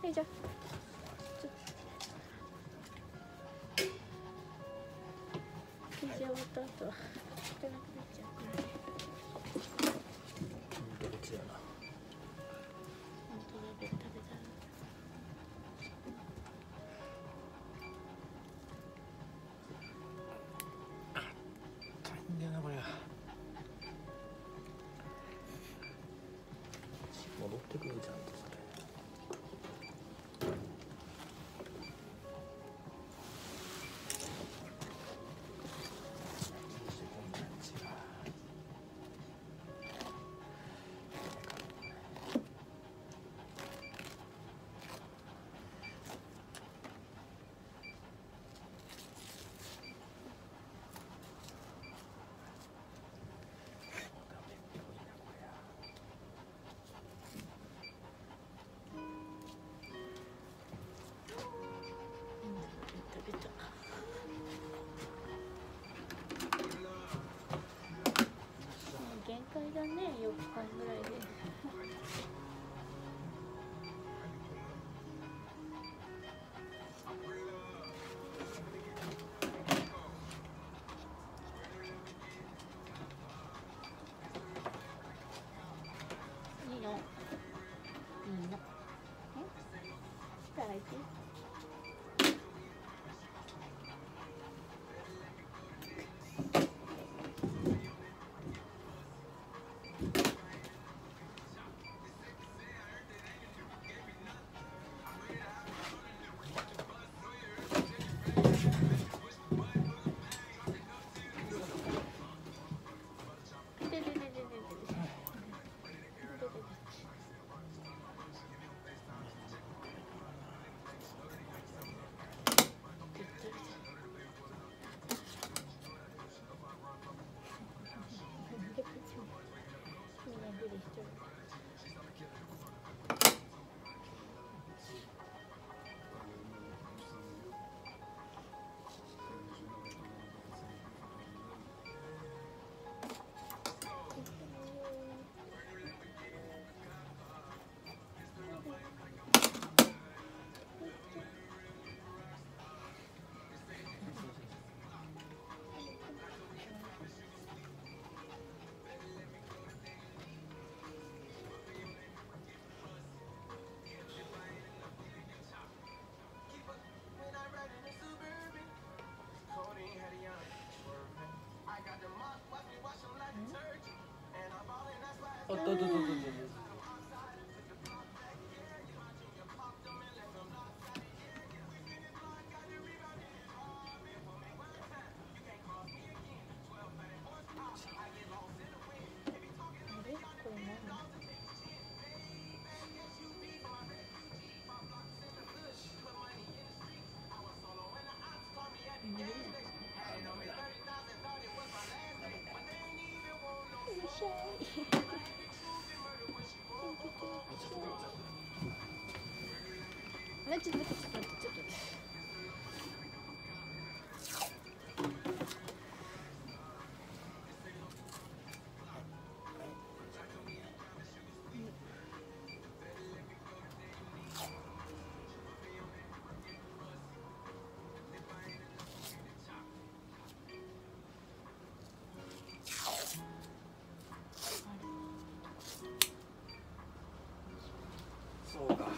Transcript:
はい、じゃあ生地終わった後は汚くなっちゃうからね。 どっちやな。 本当だけ食べたら大変だなこれ。戻ってくるじゃんとそれ。 食べた。限界だね、4日間ぐらいで。いいの。いいの。大事。 おっとっとっとっとっと。 ちょっと待って、ちょっと待って、ちょっと待って。 そうか。